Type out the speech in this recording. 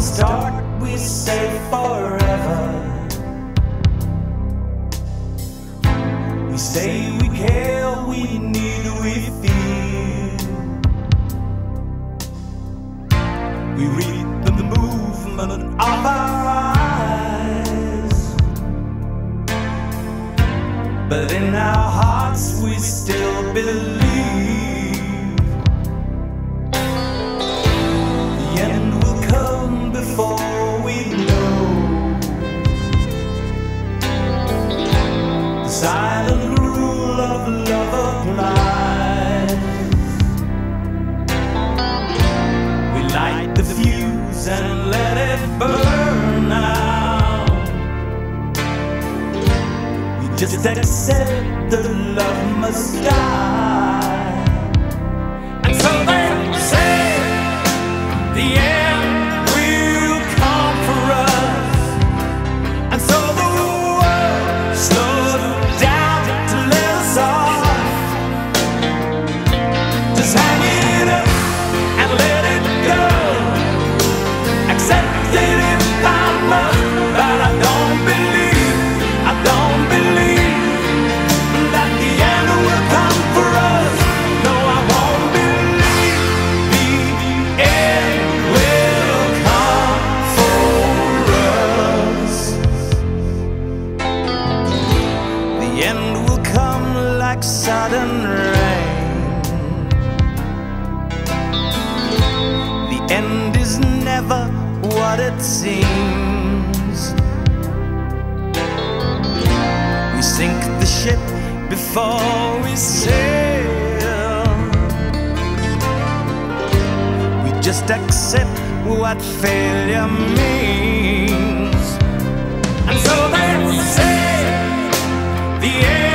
start we say forever. We say we care, we need, we feel. We read the movement of our eyes, but in our hearts we still believe the end will come before we know. The silent rule of love applies. We light the fuse and let it burn out. We just accept that love must die. And so they say the end will come for us. And so the world slows down to let us off. Just hang it up and let it go. Accept it if I must, but I don't believe that the end will come for us. No, I won't believe the end will come for us. The end will come like sudden rain. The end is never what it seems. We sink the ship before we sail. We just accept what failure means. And so they say the end